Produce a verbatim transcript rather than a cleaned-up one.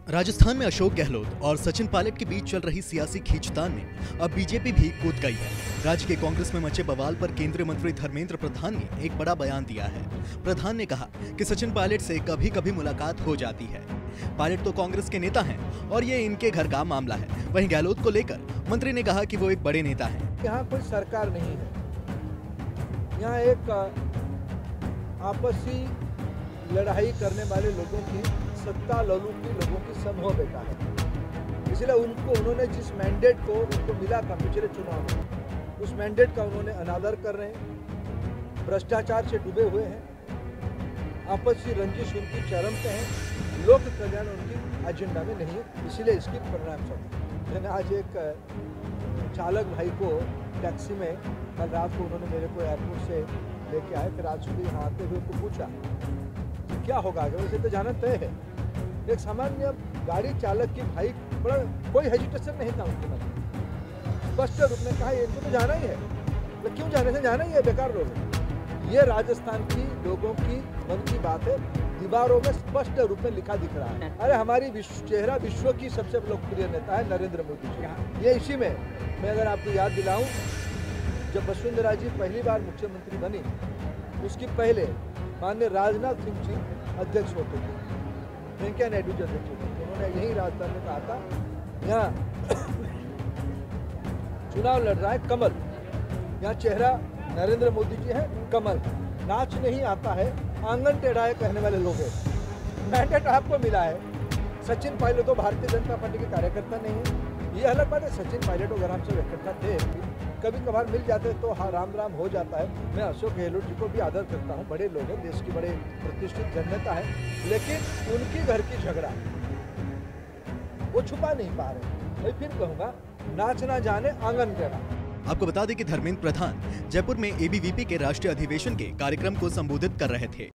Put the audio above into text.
राजस्थान में अशोक गहलोत और सचिन पायलट के बीच चल रही सियासी खींचतान में अब बीजेपी भी कूद गई है। राज्य के कांग्रेस में मचे बवाल पर केंद्रीय मंत्री धर्मेंद्र प्रधान ने एक बड़ा बयान दिया है। प्रधान ने कहा कि सचिन पायलट से कभी कभी मुलाकात हो जाती है। पायलट तो कांग्रेस के नेता हैं और ये इनके घर का मामला है। वहीं गहलोत को लेकर मंत्री ने कहा कि वो एक बड़े नेता है। यहाँ कोई सरकार नहीं है, यहाँ एक आपसी लड़ाई करने वाले लोगों की, सत्ता ललूटी लोगों की समूह बैठा है। इसलिए उनको उन्होंने जिस मैंडेट को उनको मिला था पिछले चुनाव में, उस मैंडेट का उन्होंने अनादर कर रहे हैं, भ्रष्टाचार से डूबे हुए हैं, आपसी रंजिश उनकी चरम पे है, लोक कल्याण उनकी एजेंडा में नहीं है। इसलिए इसकी परिणाम सब मैंने आज एक चालक भाई को टैक्सी में कल रात को उन्होंने मेरे को एयरपोर्ट से लेके आए, फिर आज सुबह यहाँ आते हुए उनको पूछा कि क्या होगा आगे, वैसे तो जाना तय है। एक सामान्य गाड़ी चालक की भाई बड़ा कोई हेजिटेशन नहीं था उनके मन में, स्पष्ट रूप में कहा इनको तो जाना ही है, तो क्यों जाने से जाना ही है, बेकार लोग। ये राजस्थान की लोगों की मन की बात है, दीवारों में स्पष्ट रूप में लिखा दिख रहा है। अरे हमारी विश्व चेहरा विश्व की सबसे लोकप्रिय नेता है नरेंद्र मोदी जी। ये इसी में मैं अगर आपको याद दिलाऊं, जब वसुंधरा जी पहली बार मुख्यमंत्री बनी, उसकी पहले माननीय राजनाथ सिंह जी अध्यक्ष होते थे, वेंकैया नायडू जी अध्यक्ष होते थे। उन्होंने यही राजस्थान में कहा था, यहाँ चुनाव लड़ रहा है कमल, यहाँ चेहरा नरेंद्र मोदी जी है, कमल नाच नहीं आता है, आंगन टेढ़ा है कहने वाले लोग हैं। मैंडेट आपको मिला है। सचिन पायलट तो भारतीय जनता पार्टी के कार्यकर्ता नहीं है, ये अलग बात है। सचिन पायलट अगर हमसे इकट्ठा थे, कभी कभार मिल जाते तो हाँ राम राम हो जाता है। मैं अशोक गहलोत जी को भी आदर करता हूँ, बड़े लोग हैं, देश की बड़े प्रतिष्ठित जननेता है, लेकिन उनकी घर की झगड़ा वो छुपा नहीं पा रहे। मैं फिर कहूँगा, नाच ना जाने आंगन टेढ़ा। आपको बता दें कि धर्मेंद्र प्रधान जयपुर में ए बी वी पी के राष्ट्रीय अधिवेशन के कार्यक्रम को संबोधित कर रहे थे।